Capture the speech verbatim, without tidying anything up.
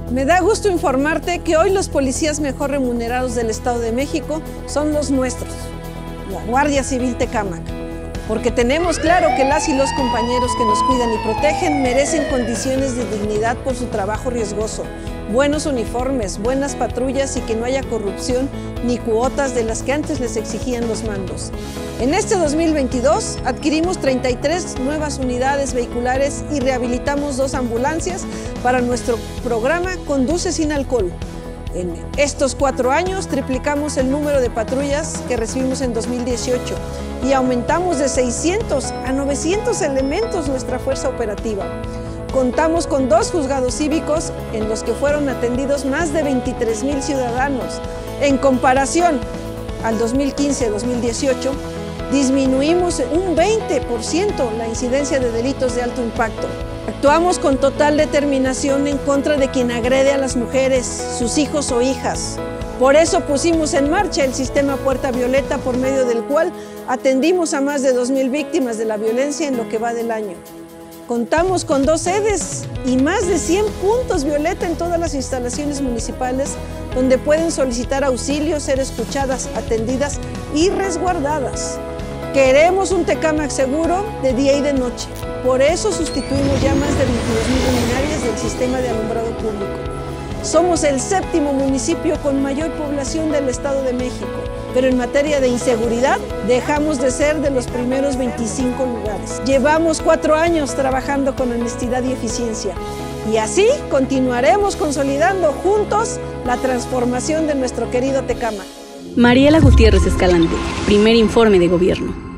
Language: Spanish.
Me da gusto informarte que hoy los policías mejor remunerados del Estado de México son los nuestros, la Guardia Civil Tecámac, porque tenemos claro que las y los compañeros que nos cuidan y protegen merecen condiciones de dignidad por su trabajo riesgoso, buenos uniformes, buenas patrullas y que no haya corrupción ni cuotas de las que antes les exigían los mandos. En este dos mil veintidós adquirimos treinta y tres nuevas unidades vehiculares y rehabilitamos dos ambulancias para nuestro programa Conduce sin alcohol. En estos cuatro años triplicamos el número de patrullas que recibimos en dos mil dieciocho y aumentamos de seiscientos a novecientos elementos nuestra fuerza operativa. Contamos con dos juzgados cívicos en los que fueron atendidos más de veintitrés mil ciudadanos. En comparación al dos mil quince a dos mil dieciocho, disminuimos un veinte por ciento la incidencia de delitos de alto impacto. Actuamos con total determinación en contra de quien agrede a las mujeres, sus hijos o hijas. Por eso pusimos en marcha el sistema Puerta Violeta, por medio del cual atendimos a más de dos mil víctimas de la violencia en lo que va del año. Contamos con dos sedes y más de cien puntos violeta en todas las instalaciones municipales donde pueden solicitar auxilio, ser escuchadas, atendidas y resguardadas. Queremos un Tecámac seguro de día y de noche. Por eso sustituimos ya más de veintidós mil luminarias del sistema de alumbrado público. Somos el séptimo municipio con mayor población del Estado de México, pero en materia de inseguridad dejamos de ser de los primeros veinticinco lugares. Llevamos cuatro años trabajando con honestidad y eficiencia y así continuaremos consolidando juntos la transformación de nuestro querido Tecámac. Mariela Gutiérrez Escalante, primer informe de gobierno.